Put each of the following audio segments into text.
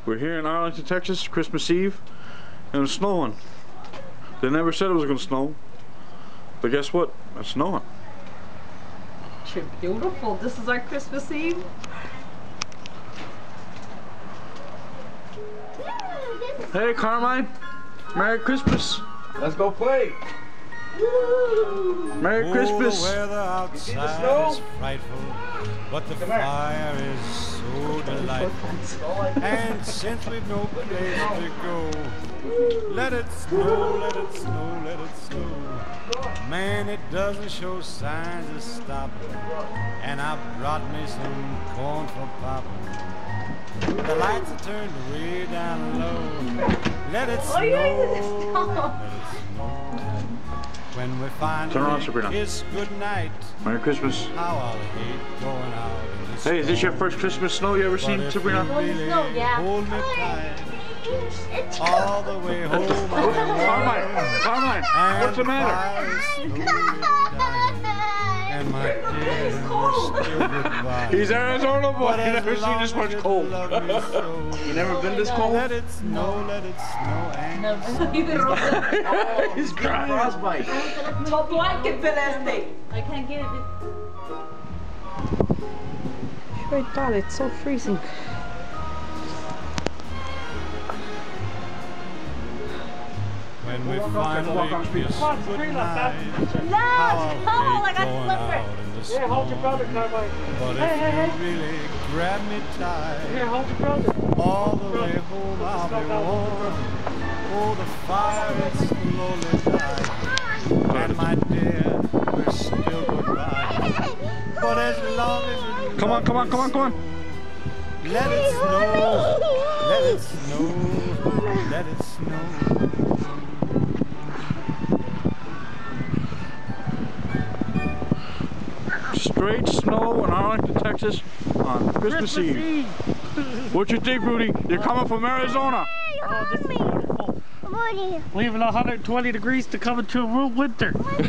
We're here in Arlington, Texas, Christmas Eve, and it's snowing. They never said it was going to snow, but guess what? It's snowing. You're beautiful. This is our Christmas Eve. Hey, Carmine. Merry Christmas. Let's go play. Merry Christmas. The weather outside is frightful, but the fire is so delightful. And since we've no place to go, let it snow, let it snow, let it snow. Man, it doesn't show signs of stopping, and I brought me some corn for popping. The lights are turned way down low. Let it snow, let it snow. When we finally kiss goodnight, Merry Christmas. How I'll hate going out in the snow. Hey, is this your first Christmas snow you ever seen, Sabrina? Really hold me tight, all the way home. Carmine, what's the matter? And my dear, still goodbye. He's Arizona boy. He never seen this much cold. You never been this cold? Let it snow, and He's crying. Frostbite. Top blanket Celeste. I can't get it. Oh God, it's so freezing. when we finally kiss goodnight. No, I got slippers. Here, hold your brother, Carmine. But if you really grab me tight, Here, hold your brother. all the way home I'll be warm. Oh, the fire is slowly dying, and my dear, we're still goodbye. But as long as you Come on. let it snow, let it snow, let it snow. Straight snow in Arlington, Texas on Christmas Eve. What you think, Rudy? You're coming from Arizona. Oh, this is beautiful. Leaving 120 degrees to come into a real winter.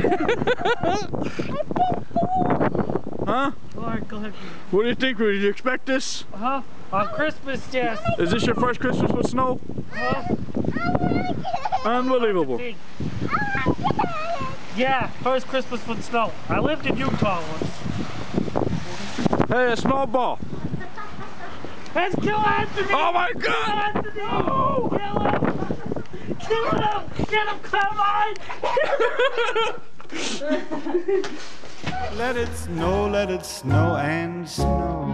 Huh? Alright, go ahead. What do you think, Rudy? Do you expect this? Uh-huh. On Christmas, yes. Is this your first Christmas with snow? Unbelievable. Yeah, first Christmas with snow. I lived in Utah once. Hey, a snowball. Let's kill Anthony! Oh my God! Anthony! Oh. Kill him! Get him, Carmine! Let it snow and snow.